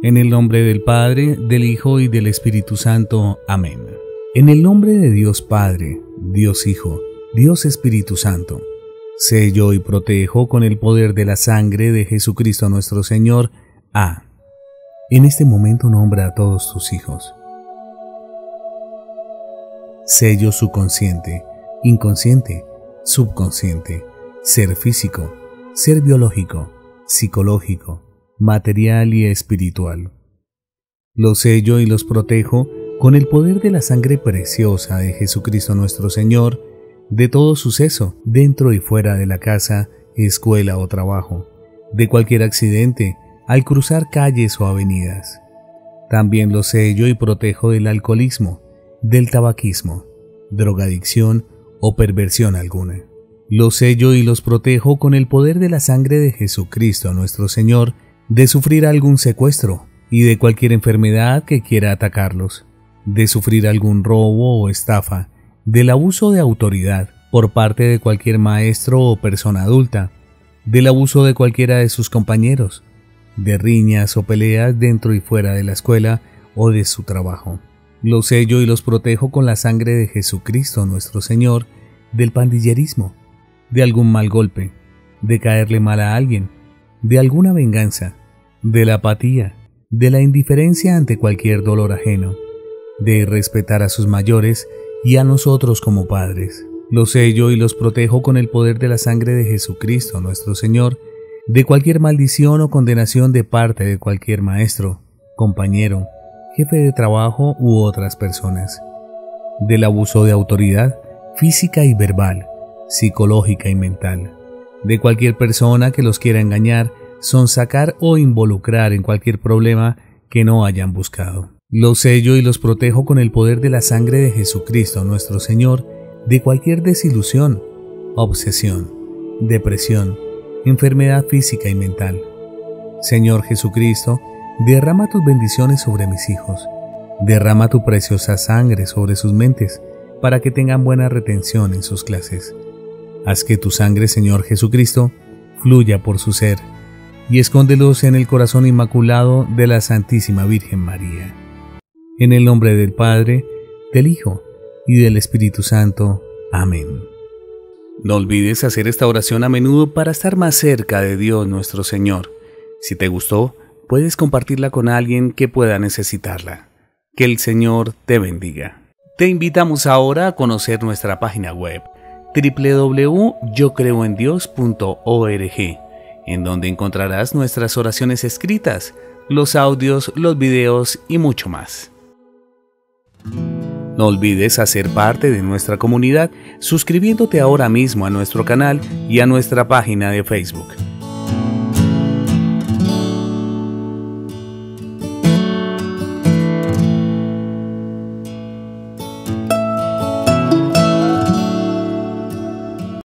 En el nombre del Padre, del Hijo y del Espíritu Santo. Amén. En el nombre de Dios Padre, Dios Hijo, Dios Espíritu Santo, sello y protejo con el poder de la sangre de Jesucristo nuestro Señor. En este momento nombra a todos tus hijos. Sello subconsciente, inconsciente, subconsciente, ser físico, ser biológico, psicológico, material y espiritual. Los sello y los protejo con el poder de la sangre preciosa de Jesucristo nuestro Señor, de todo suceso, dentro y fuera de la casa, escuela o trabajo, de cualquier accidente, al cruzar calles o avenidas. También los sello y protejo del alcoholismo, del tabaquismo, drogadicción o perversión alguna. Los sello y los protejo con el poder de la sangre de Jesucristo nuestro Señor, de sufrir algún secuestro y de cualquier enfermedad que quiera atacarlos, de sufrir algún robo o estafa, del abuso de autoridad por parte de cualquier maestro o persona adulta, del abuso de cualquiera de sus compañeros, de riñas o peleas dentro y fuera de la escuela o de su trabajo. Los sello y los protejo con la sangre de Jesucristo nuestro Señor, del pandillerismo, de algún mal golpe, de caerle mal a alguien, de alguna venganza, de la apatía, de la indiferencia ante cualquier dolor ajeno, de respetar a sus mayores y a nosotros como padres. Los sello y los protejo con el poder de la sangre de Jesucristo nuestro Señor, de cualquier maldición o condenación de parte de cualquier maestro, compañero, jefe de trabajo u otras personas, del abuso de autoridad física y verbal, psicológica y mental, de cualquier persona que los quiera engañar, sonsacar o involucrar en cualquier problema que no hayan buscado. Los sello y los protejo con el poder de la sangre de Jesucristo nuestro Señor, de cualquier desilusión, obsesión, depresión, enfermedad física y mental. Señor Jesucristo, derrama tus bendiciones sobre mis hijos, derrama tu preciosa sangre sobre sus mentes, para que tengan buena retención en sus clases. Haz que tu sangre, Señor Jesucristo, fluya por su ser, y escóndelos en el corazón inmaculado de la Santísima Virgen María. En el nombre del Padre, del Hijo y del Espíritu Santo. Amén. No olvides hacer esta oración a menudo para estar más cerca de Dios nuestro Señor. Si te gustó, puedes compartirla con alguien que pueda necesitarla. Que el Señor te bendiga. Te invitamos ahora a conocer nuestra página web www.yocreoendios.org, en donde encontrarás nuestras oraciones escritas, los audios, los videos y mucho más. No olvides hacer parte de nuestra comunidad suscribiéndote ahora mismo a nuestro canal y a nuestra página de Facebook.